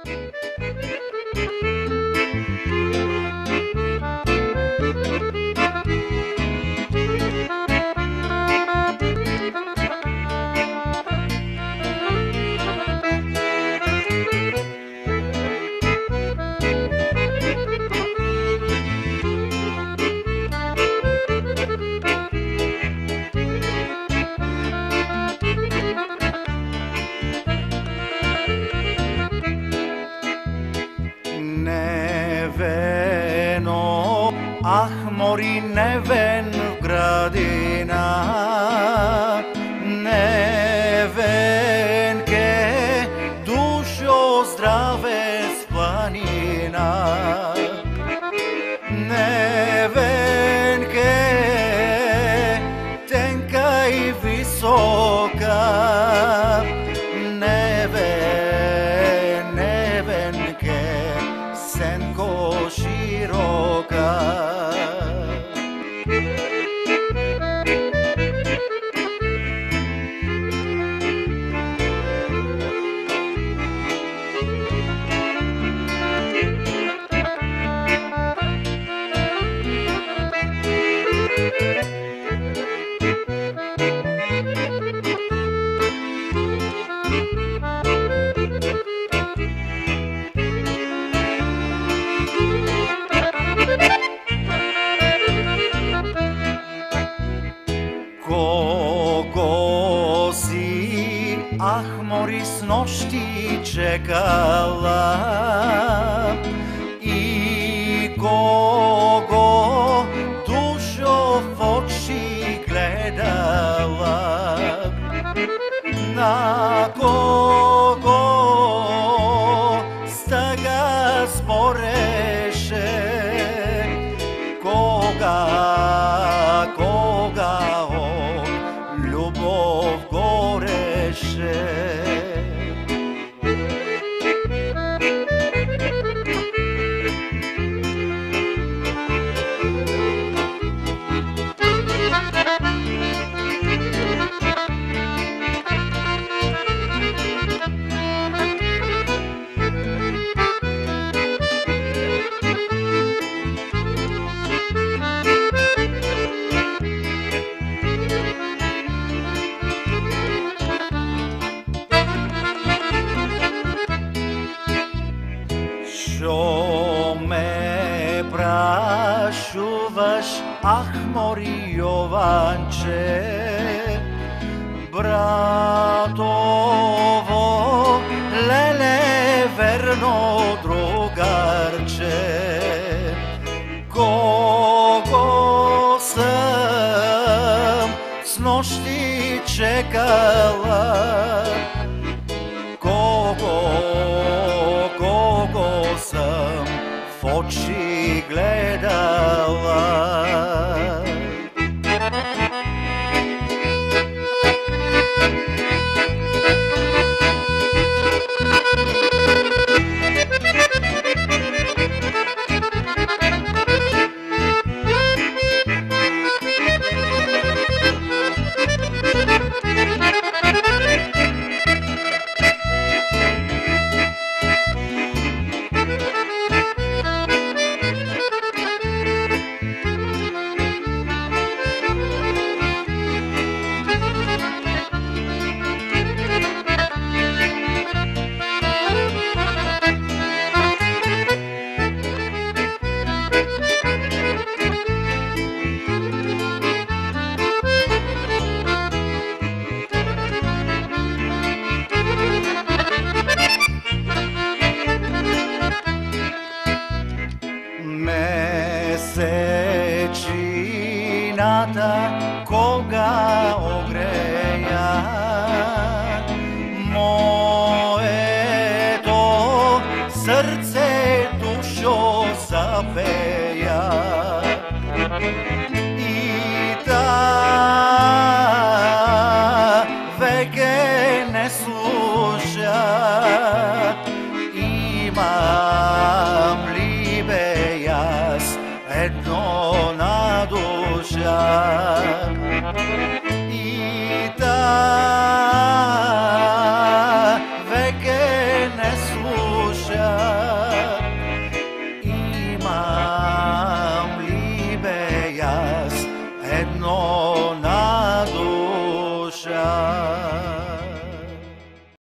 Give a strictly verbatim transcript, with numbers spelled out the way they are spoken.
Neveno, ah mori neven v gradina, nevenke dušo zdrave s planina, nevenke tenka i visoka, neven, nevenke senko široka. Kogo si, ah mori s nošti čekala i kogo dušo v oči gledala, na kogo sta ga sporeše, koga, koga od ljubov goreše. Що ме прашуваш, ах мори Јованче, братово, леле верно другарче, кого сам с нощи чекала, kogo, kogo sam v oči gledala. Mesečinata koga ogreja, moje to srce dušo zapeja. I ta veke ne sluša, imam libe jas jedno na duša. I ta veke ne sluša, jedno